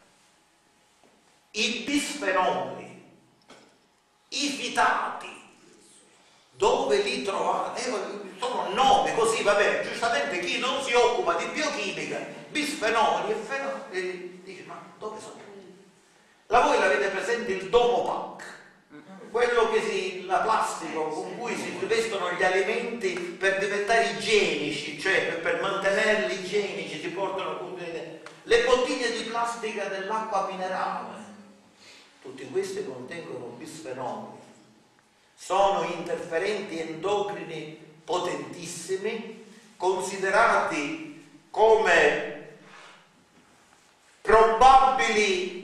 I bisfenoli, i fitati. Dove li trovate? Sono nomi così, vabbè, giustamente chi non si occupa di biochimica, bisfenoli e fenoli, dice, ma dove sono? Voi l'avete presente il Domopac, quello che la plastica con cui si rivestono gli alimenti per diventare igienici, cioè per mantenerli igienici, si portano le bottiglie di plastica dell'acqua minerale, tutti questi contengono bisfenoli. Sono interferenti endocrini potentissimi, considerati come probabili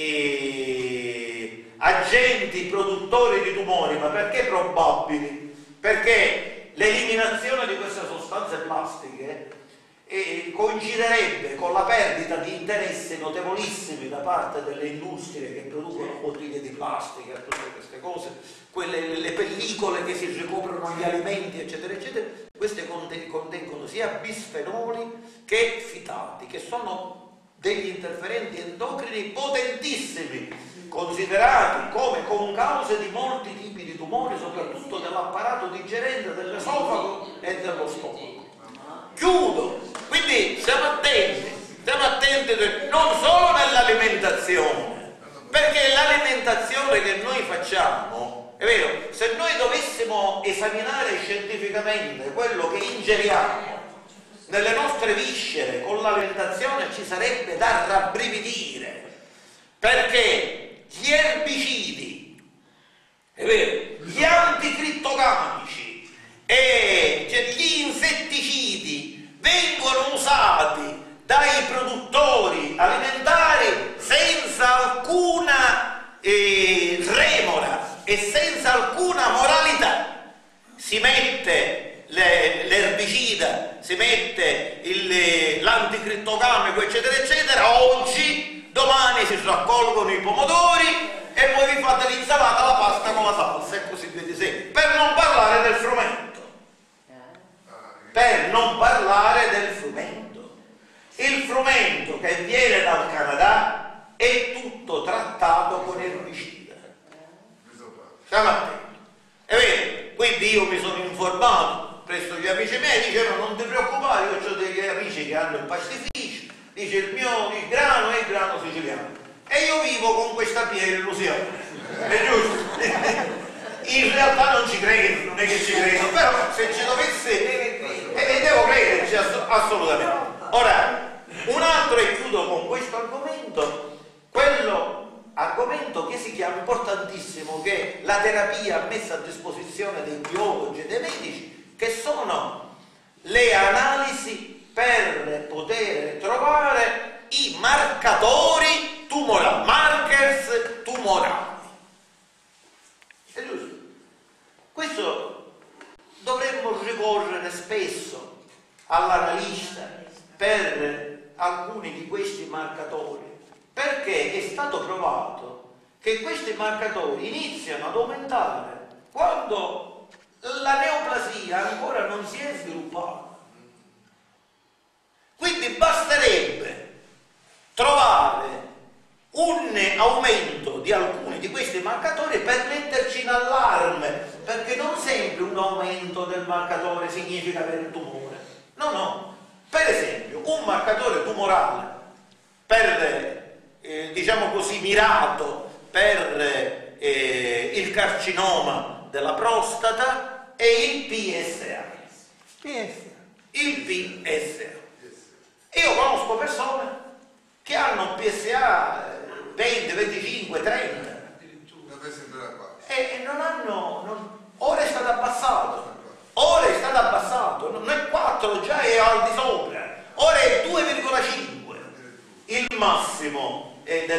agenti produttori di tumori. Ma perché probabili? Perché l'eliminazione di queste sostanze plastiche coinciderebbe con la perdita di interessi notevolissimi da parte delle industrie che producono bottiglie di plastica, tutte queste cose, le pellicole che si ricoprono gli alimenti, eccetera, eccetera. Queste contengono sia bisfenoli che fitati, che sono degli interferenti endocrini potentissimi, considerati come concause di molti tipi di tumori, soprattutto dell'apparato digerente, dell'esofago e dello stomaco. Chiudo, quindi stiamo attenti non solo nella l'alimentazione, perché l'alimentazione che noi facciamo, è vero, se noi dovessimo esaminare scientificamente quello che ingeriamo nelle nostre viscere con l'alimentazione, ci sarebbe da rabbrividire, perché gli erbicidi, è vero, gli anticrittocamici e gli insetticidi vengono usati dai produttori alimentari senza alcuna remora e senza alcuna moralità. Si mette l'erbicida, si mette l'anticrittocamico, eccetera eccetera, oggi, domani si raccolgono i pomodori e voi vi fate l'insalata, la pasta con la salsa e così via di seguito, per non parlare del frumento, per non parlare del frumento. Il frumento che viene dal Canada è tutto trattato con erbicida. Stiamo attenti. È vero, quindi io mi sono informato presso gli amici miei, dicevano non ti preoccupare, io ho degli amici che hanno il pastificio, dice il grano è il grano siciliano. E io vivo con questa piena illusione. È giusto? In realtà non ci credo, non è che ci credo, però se ci dovesse, e devo crederci assolutamente. Ora, un altro, e chiudo con questo argomento, quello argomento che si chiama importantissimo, che è la terapia messa a disposizione dei biologi e dei medici, che sono le analisi per poter trovare i marcatori tumorali, markers tumorali. È giusto? Questo dovremmo ricorrere spesso all'analista per alcuni di questi marcatori, perché è stato provato che questi marcatori iniziano ad aumentare quando la neoplasia ancora non si è sviluppata. Quindi basterebbe trovare un aumento di alcuni di questi marcatori per metterci in allarme, perché non sempre un aumento del marcatore significa avere il tumore. No, no. Per esempio, un marcatore tumorale diciamo così, mirato per il carcinoma della prostata è il PSA. Il PSA. Io conosco persone che hanno PSA 20, 25, 30 e non hanno, ora è stato abbassato, non è 4, già è al di sopra, ora è 2,5 il massimo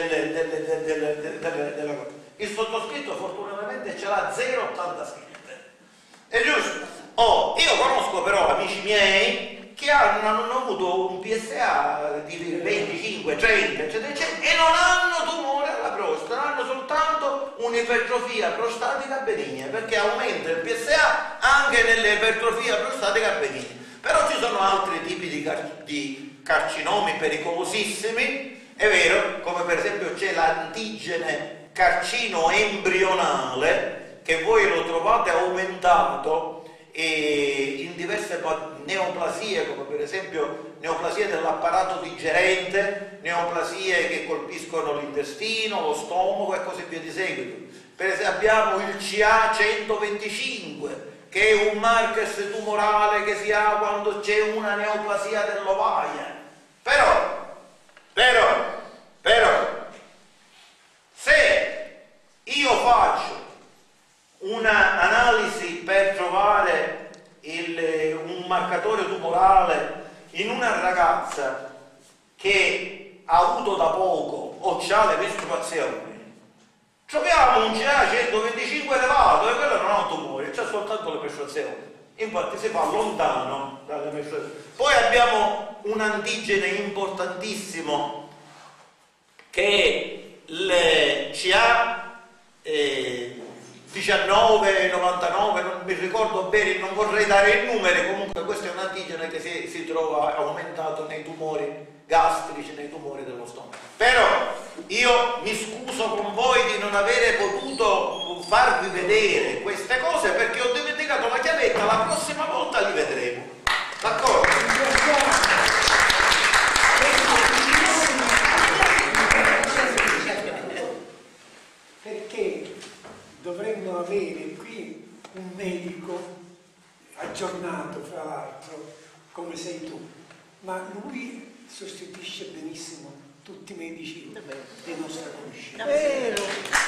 il sottoscritto fortunatamente ce l'ha 0,87, è giusto? Io conosco però amici miei che hanno avuto un PSA di 25, 30, eccetera, eccetera, e non hanno tumore alla prostata, hanno soltanto un'ipertrofia prostatica benigna, perché aumenta il PSA anche nell'ipertrofia prostatica benigna. Però ci sono altri tipi di carcinomi pericolosissimi, è vero, come per esempio c'è l'antigene carcino embrionale, che voi lo trovate aumentato in diverse neoplasie, come per esempio neoplasie dell'apparato digerente, neoplasie che colpiscono l'intestino, lo stomaco e così via di seguito. Per esempio abbiamo il CA125, che è un marker tumorale che si ha quando c'è una neoplasia dell'ovaia. Però, se io faccio un'analisi per trovare un marcatore tumorale in una ragazza che ha avuto da poco o ha le mestruazioni, troviamo un CA125 elevato e quello non ha un tumore, c'è soltanto le mestruazioni, infatti si fa lontano dalle mestruazioni. Poi abbiamo un antigene importantissimo che è il CA19, 99, non mi ricordo bene, non vorrei dare i numeri, comunque questo è un antigene che si trova aumentato nei tumori gastrici, nei tumori dello stomaco. Però io mi scuso con voi di non avere potuto farvi vedere queste cose perché ho dimenticato la chiavetta, la prossima volta li vedremo. D'accordo? sostituisce benissimo tutti i medici di nostra conoscenza. Davvero.